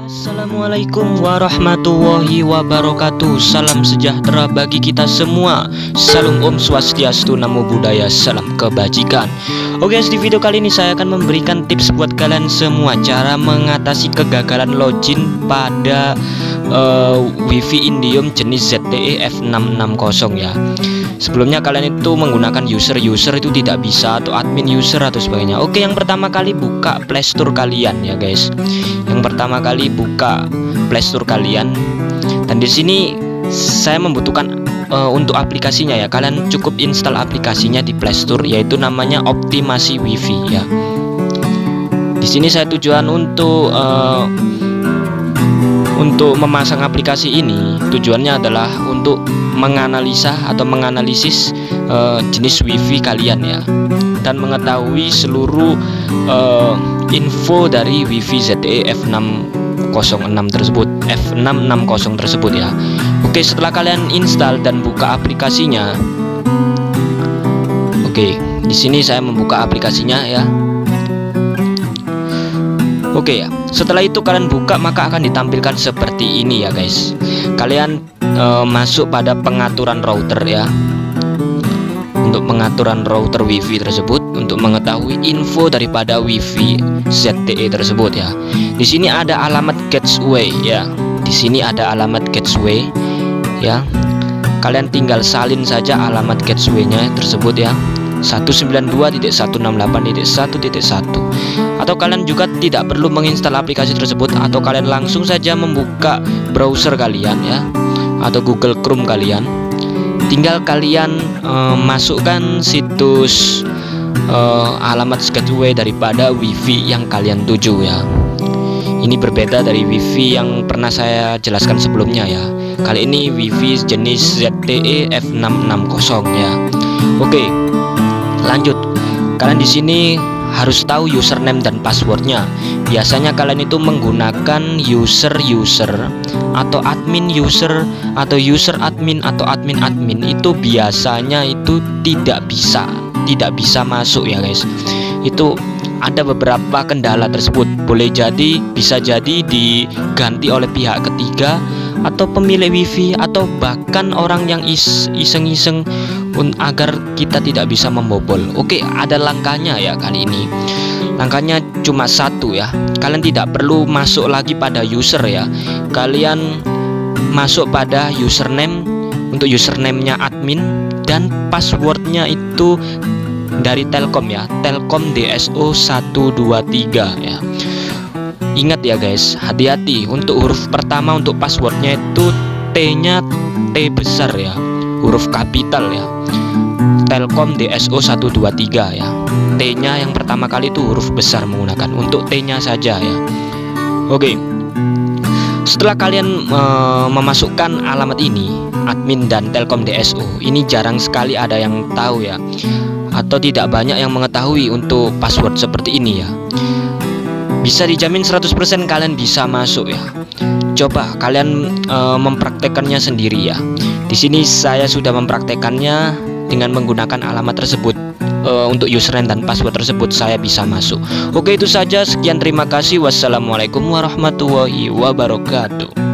Assalamualaikum warahmatullahi wabarakatuh. Salam sejahtera bagi kita semua. Salam Om Swastiastu, Namo Buddhaya, salam kebajikan. Oke guys, di video kali ini saya akan memberikan tips buat kalian semua cara mengatasi kegagalan login pada WiFi Indium jenis ZTE F660 ya. Sebelumnya kalian itu menggunakan user itu tidak bisa, atau admin user atau sebagainya. Oke, yang pertama kali buka Playstore kalian ya guys. Yang pertama kali buka Playstore kalian, dan di sini saya membutuhkan untuk aplikasinya ya. Kalian cukup install aplikasinya di Playstore, yaitu namanya Optimasi WiFi ya. Di sini saya tujuan untuk memasang aplikasi ini, tujuannya adalah untuk menganalisa atau menganalisis jenis WiFi kalian ya, dan mengetahui seluruh info dari WiFi ZTE F660 tersebut ya. Oke, setelah kalian install dan buka aplikasinya, oke, di sini saya membuka aplikasinya ya. Oke ya, setelah itu kalian buka, maka akan ditampilkan seperti ini ya guys. Kalian masuk pada pengaturan router ya, untuk pengaturan router WiFi tersebut, untuk mengetahui info daripada WiFi ZTE tersebut ya. Di sini ada alamat gateway ya. Di sini ada alamat gateway ya. Kalian tinggal salin saja alamat gateway-nya tersebut ya. 192.168.1.1. Atau kalian juga tidak perlu menginstal aplikasi tersebut, atau kalian langsung saja membuka browser kalian ya, atau Google Chrome kalian. Tinggal kalian masukkan situs alamat gateway daripada WiFi yang kalian tuju ya. Ini berbeda dari WiFi yang pernah saya jelaskan sebelumnya ya. Kali ini WiFi jenis ZTE F660 ya. Oke, lanjut. Kalian di sini harus tahu username dan passwordnya. Biasanya kalian itu menggunakan user atau admin user, atau user admin, atau admin itu biasanya itu tidak bisa masuk ya guys. Itu ada beberapa kendala tersebut. Bisa jadi diganti oleh pihak ketiga, atau pemilik WiFi, atau bahkan orang yang iseng-iseng agar kita tidak bisa membobol. Oke, ada langkahnya ya kali ini. Langkahnya cuma satu ya. Kalian tidak perlu masuk lagi pada user ya. Kalian masuk pada username. Untuk username-nya admin, dan passwordnya itu dari Telkom ya, Telkom DSO 123 ya. Ingat ya guys, hati-hati untuk huruf pertama. Untuk passwordnya itu T-nya T besar ya, huruf kapital ya. Telkom DSO 123 ya. T-nya yang pertama kali itu huruf besar menggunakan, untuk T-nya saja ya. Oke. Setelah kalian memasukkan alamat ini, admin dan Telkom DSO, ini jarang sekali ada yang tahu ya, atau tidak banyak yang mengetahui untuk password seperti ini ya. Bisa dijamin 100% kalian bisa masuk ya. Coba kalian mempraktekannya sendiri ya. Di sini saya sudah mempraktekannya dengan menggunakan alamat tersebut. Untuk username dan password tersebut saya bisa masuk. Oke, itu saja. Sekian, terima kasih. Wassalamualaikum warahmatullahi wabarakatuh.